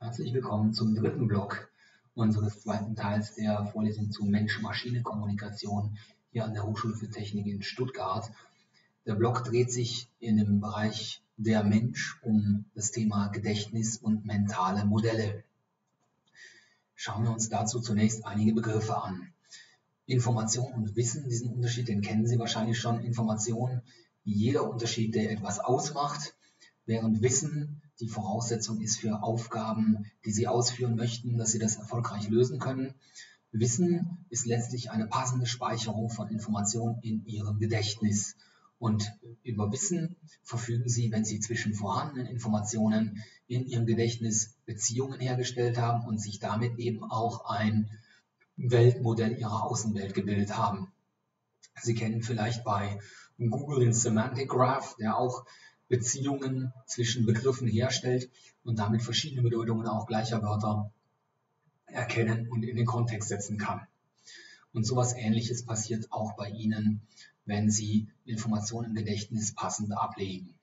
Herzlich willkommen zum dritten Block unseres zweiten Teils der Vorlesung zu Mensch-Maschine-Kommunikation hier an der Hochschule für Technik in Stuttgart. Der Block dreht sich in dem Bereich der Mensch um das Thema Gedächtnis und mentale Modelle. Schauen wir uns dazu zunächst einige Begriffe an. Information und Wissen, diesen Unterschied, den kennen Sie wahrscheinlich schon. Information, jeder Unterschied, der etwas ausmacht, während Wissen die Voraussetzung ist für Aufgaben, die Sie ausführen möchten, dass Sie das erfolgreich lösen können. Wissen ist letztlich eine passende Speicherung von Informationen in Ihrem Gedächtnis. Und über Wissen verfügen Sie, wenn Sie zwischen vorhandenen Informationen in Ihrem Gedächtnis Beziehungen hergestellt haben und sich damit eben auch ein Weltmodell Ihrer Außenwelt gebildet haben. Sie kennen vielleicht bei Google den Semantic Graph, der auch Beziehungen zwischen Begriffen herstellt und damit verschiedene Bedeutungen auch gleicher Wörter erkennen und in den Kontext setzen kann. Und sowas Ähnliches passiert auch bei Ihnen, wenn Sie Informationen im Gedächtnis passend ablegen.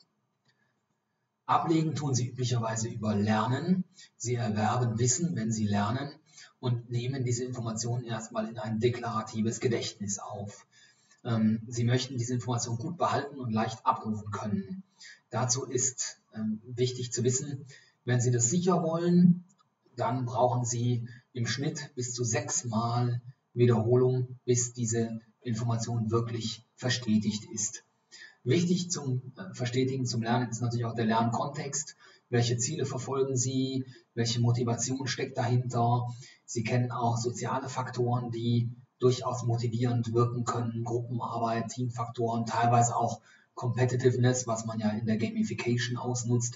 Ablegen tun Sie üblicherweise über Lernen. Sie erwerben Wissen, wenn Sie lernen, und nehmen diese Informationen erstmal in ein deklaratives Gedächtnis auf. Sie möchten diese Information gut behalten und leicht abrufen können. Dazu ist wichtig zu wissen, wenn Sie das sicher wollen, dann brauchen Sie im Schnitt bis zu 6 Mal Wiederholung, bis diese Information wirklich verstetigt ist. Wichtig zum Verstetigen, zum Lernen ist natürlich auch der Lernkontext. Welche Ziele verfolgen Sie? Welche Motivation steckt dahinter? Sie kennen auch soziale Faktoren, die durchaus motivierend wirken können, Gruppenarbeit, Teamfaktoren, teilweise auch Competitiveness, was man ja in der Gamification ausnutzt.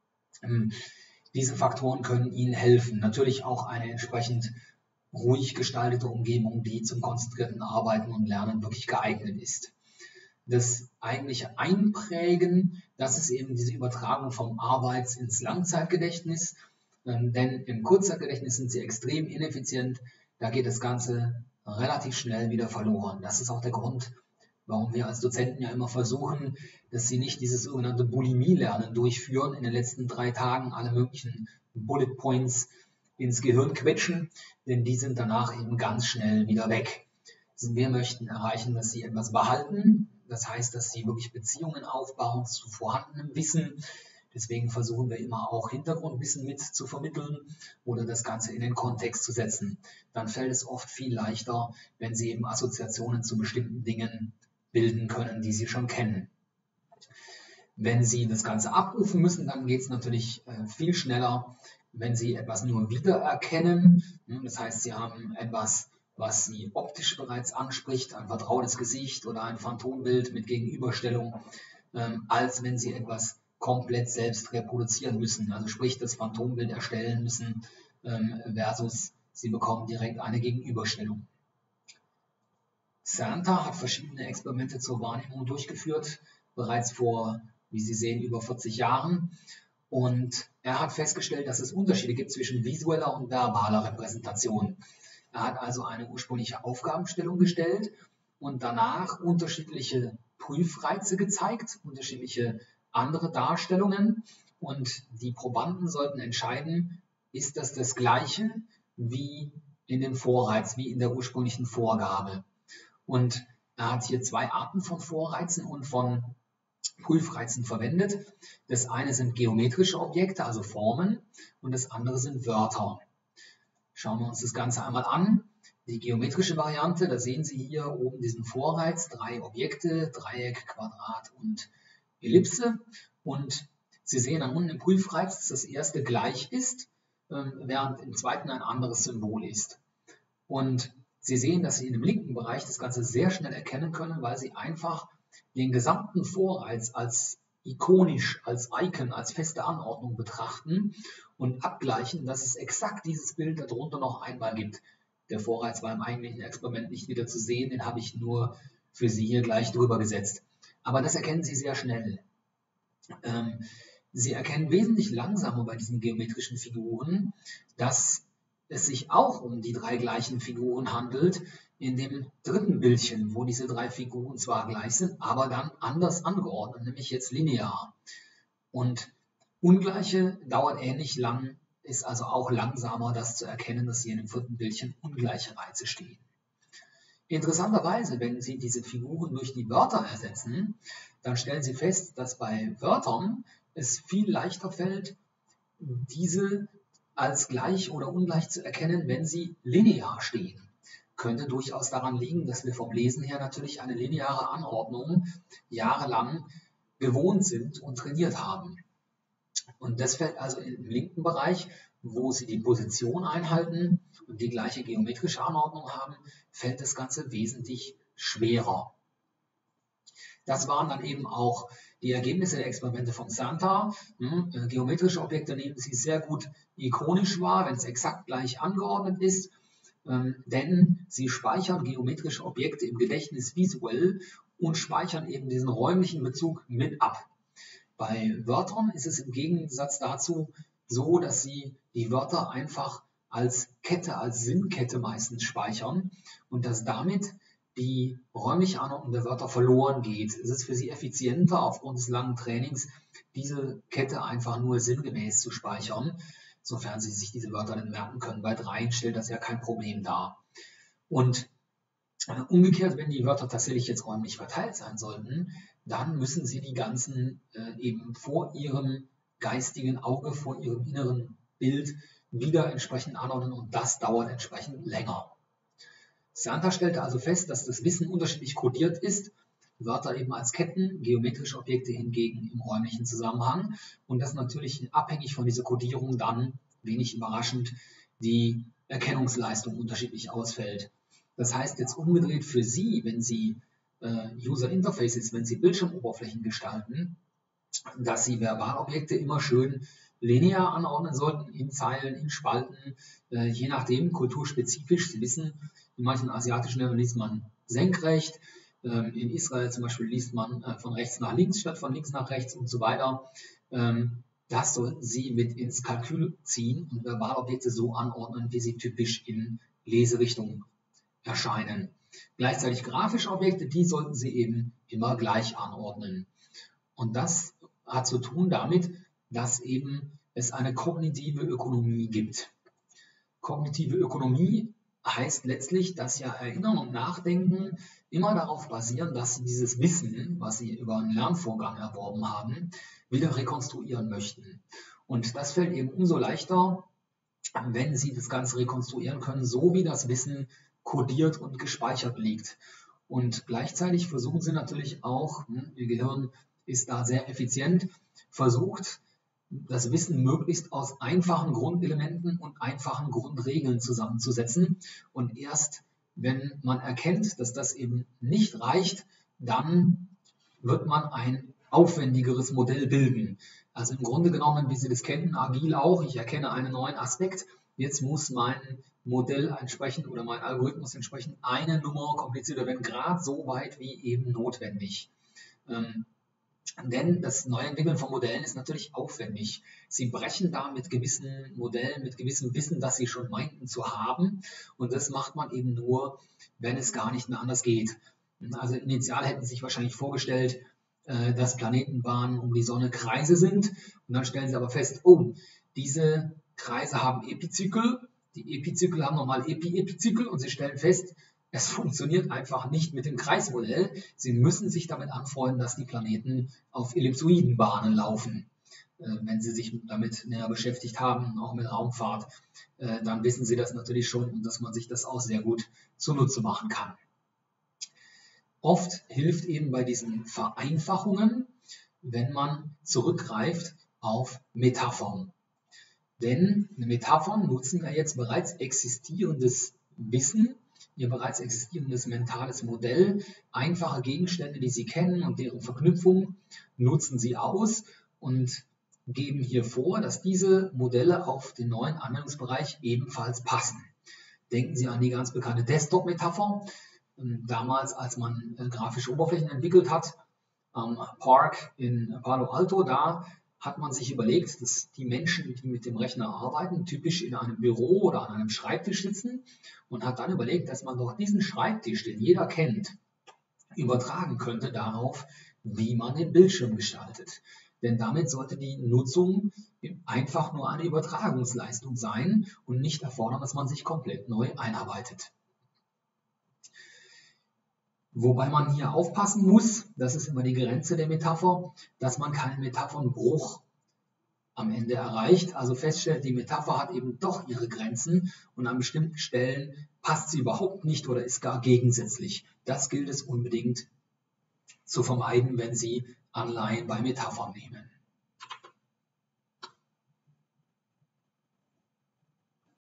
Diese Faktoren können Ihnen helfen. Natürlich auch eine entsprechend ruhig gestaltete Umgebung, die zum konzentrierten Arbeiten und Lernen wirklich geeignet ist. Das eigentliche Einprägen, das ist eben diese Übertragung vom Arbeits- ins Langzeitgedächtnis, denn im Kurzzeitgedächtnis sind sie extrem ineffizient, da geht das Ganze relativ schnell wieder verloren. Das ist auch der Grund, warum wir als Dozenten ja immer versuchen, dass sie nicht dieses sogenannte Bulimie-Lernen durchführen, in den letzten 3 Tagen alle möglichen Bullet Points ins Gehirn quetschen, denn die sind danach eben ganz schnell wieder weg. Wir möchten erreichen, dass sie etwas behalten, das heißt, dass sie wirklich Beziehungen aufbauen zu vorhandenem Wissen. Deswegen versuchen wir immer auch Hintergrundwissen mit zu vermitteln oder das Ganze in den Kontext zu setzen. Dann fällt es oft viel leichter, wenn Sie eben Assoziationen zu bestimmten Dingen bilden können, die Sie schon kennen. Wenn Sie das Ganze abrufen müssen, dann geht es natürlich viel schneller, wenn Sie etwas nur wiedererkennen. Das heißt, Sie haben etwas, was Sie optisch bereits anspricht, ein vertrautes Gesicht oder ein Phantombild mit Gegenüberstellung, als wenn Sie etwas komplett selbst reproduzieren müssen, also sprich das Phantombild erstellen müssen, versus Sie bekommen direkt eine Gegenüberstellung. Santa hat verschiedene Experimente zur Wahrnehmung durchgeführt, bereits vor, wie Sie sehen, über 40 Jahren. Und er hat festgestellt, dass es Unterschiede gibt zwischen visueller und verbaler Repräsentation. Er hat also eine ursprüngliche Aufgabenstellung gestellt und danach unterschiedliche Prüfreize gezeigt, unterschiedliche andere Darstellungen, und die Probanden sollten entscheiden, ist das Gleiche wie in dem Vorreiz, wie in der ursprünglichen Vorgabe. Und er hat hier 2 Arten von Vorreizen und von Prüfreizen verwendet. Das eine sind geometrische Objekte, also Formen, und das andere sind Wörter. Schauen wir uns das Ganze einmal an. Die geometrische Variante, da sehen Sie hier oben diesen Vorreiz, 3 Objekte, Dreieck, Quadrat und Ellipse, und Sie sehen dann unten im Prüfreiz, dass das erste gleich ist, während im zweiten ein anderes Symbol ist. Und Sie sehen, dass Sie in dem linken Bereich das Ganze sehr schnell erkennen können, weil Sie einfach den gesamten Vorreiz als ikonisch, als Icon, als feste Anordnung betrachten und abgleichen, dass es exakt dieses Bild darunter noch einmal gibt. Der Vorreiz war im eigentlichen Experiment nicht wieder zu sehen, den habe ich nur für Sie hier gleich drüber gesetzt. Aber das erkennen Sie sehr schnell. Sie erkennen wesentlich langsamer bei diesen geometrischen Figuren, dass es sich auch um die 3 gleichen Figuren handelt, in dem dritten Bildchen, wo diese 3 Figuren zwar gleich sind, aber dann anders angeordnet, nämlich jetzt linear. Und Ungleiche dauert ähnlich lang ist also auch langsamer, das zu erkennen, dass hier in dem vierten Bildchen ungleiche Reize stehen. Interessanterweise, wenn Sie diese Figuren durch die Wörter ersetzen, dann stellen Sie fest, dass bei Wörtern es viel leichter fällt, diese als gleich oder ungleich zu erkennen, wenn sie linear stehen. Könnte durchaus daran liegen, dass wir vom Lesen her natürlich eine lineare Anordnung jahrelang gewohnt sind und trainiert haben. Und das fällt also im linken Bereich, wo Sie die Position einhalten und die gleiche geometrische Anordnung haben, fällt das Ganze wesentlich schwerer. Das waren dann eben auch die Ergebnisse der Experimente von Santa. Geometrische Objekte nehmen Sie sehr gut ikonisch wahr, wenn es exakt gleich angeordnet ist, denn sie speichern geometrische Objekte im Gedächtnis visuell und speichern eben diesen räumlichen Bezug mit ab. Bei Wörtern ist es im Gegensatz dazu so, dass Sie die Wörter einfach als Kette, als Sinnkette meistens speichern und dass damit die räumliche Anordnung der Wörter verloren geht. Es ist für Sie effizienter, aufgrund des langen Trainings diese Kette einfach nur sinngemäß zu speichern, sofern Sie sich diese Wörter dann merken können. Bei 3 stellt das ja kein Problem dar. Und umgekehrt, wenn die Wörter tatsächlich jetzt räumlich verteilt sein sollten, dann müssen Sie die ganzen eben vor Ihrem geistigen Auge, vor Ihrem inneren Bild wieder entsprechend anordnen und das dauert entsprechend länger. Santa stellte also fest, dass das Wissen unterschiedlich kodiert ist, Wörter eben als Ketten, geometrische Objekte hingegen im räumlichen Zusammenhang und dass natürlich abhängig von dieser Kodierung dann, wenig überraschend, die Erkennungsleistung unterschiedlich ausfällt. Das heißt jetzt umgedreht für Sie, wenn Sie User Interfaces, wenn Sie Bildschirmoberflächen gestalten, dass Sie Verbalobjekte immer schön linear anordnen sollten, in Zeilen, in Spalten, je nachdem, kulturspezifisch. Sie wissen, in manchen asiatischen Ländern liest man senkrecht, in Israel zum Beispiel liest man von rechts nach links statt von links nach rechts und so weiter. Das sollten Sie mit ins Kalkül ziehen und Verbalobjekte so anordnen, wie sie typisch in Leserichtung erscheinen. Gleichzeitig grafische Objekte, die sollten Sie eben immer gleich anordnen. Und das hat zu tun damit, dass eben es eine kognitive Ökonomie gibt. Kognitive Ökonomie heißt letztlich, dass ja Erinnern und Nachdenken immer darauf basieren, dass Sie dieses Wissen, was Sie über einen Lernvorgang erworben haben, wieder rekonstruieren möchten. Und das fällt eben umso leichter, wenn Sie das Ganze rekonstruieren können, so wie das Wissen kodiert und gespeichert liegt. Und gleichzeitig versuchen Sie natürlich auch, Ihr Gehirn ist da sehr effizient, versucht, das Wissen möglichst aus einfachen Grundelementen und einfachen Grundregeln zusammenzusetzen. Und erst wenn man erkennt, dass das eben nicht reicht, dann wird man ein aufwendigeres Modell bilden. Also im Grunde genommen, wie Sie das kennen, agil auch, ich erkenne einen neuen Aspekt, jetzt muss mein Modell entsprechend oder mein Algorithmus entsprechend eine Nummer komplizierter werden, gerade so weit wie eben notwendig. Denn das Neuentwickeln von Modellen ist natürlich aufwendig. Sie brechen da mit gewissen Modellen, mit gewissem Wissen, das Sie schon meinten zu haben. Und das macht man eben nur, wenn es gar nicht mehr anders geht. Also initial hätten Sie sich wahrscheinlich vorgestellt, dass Planetenbahnen um die Sonne Kreise sind. Und dann stellen Sie aber fest, oh, diese Kreise haben Epizyklen. Die Epizyklen haben nochmal Epizyklen und Sie stellen fest, es funktioniert einfach nicht mit dem Kreismodell. Sie müssen sich damit anfreunden, dass die Planeten auf Ellipsoidenbahnen laufen. Wenn Sie sich damit näher beschäftigt haben, auch mit Raumfahrt, dann wissen Sie das natürlich schon und dass man sich das auch sehr gut zunutze machen kann. Oft hilft eben bei diesen Vereinfachungen, wenn man zurückgreift auf Metaphern. Denn Metaphern nutzen ja jetzt bereits existierendes Wissen, Ihr bereits existierendes mentales Modell, einfache Gegenstände, die Sie kennen und deren Verknüpfung nutzen Sie aus und geben hier vor, dass diese Modelle auf den neuen Anwendungsbereich ebenfalls passen. Denken Sie an die ganz bekannte Desktop-Metapher. Damals, als man grafische Oberflächen entwickelt hat, am Park in Palo Alto, da hat man sich überlegt, dass die Menschen, die mit dem Rechner arbeiten, typisch in einem Büro oder an einem Schreibtisch sitzen und hat dann überlegt, dass man doch diesen Schreibtisch, den jeder kennt, übertragen könnte darauf, wie man den Bildschirm gestaltet. denn damit sollte die Nutzung einfach nur eine Übertragungsleistung sein und nicht erfordern, dass man sich komplett neu einarbeitet. Wobei man hier aufpassen muss, das ist immer die Grenze der Metapher, dass man keinen Metaphernbruch am Ende erreicht, also feststellt, die Metapher hat eben doch ihre Grenzen und an bestimmten Stellen passt sie überhaupt nicht oder ist gar gegensätzlich. Das gilt es unbedingt zu vermeiden, wenn Sie Anleihen bei Metaphern nehmen.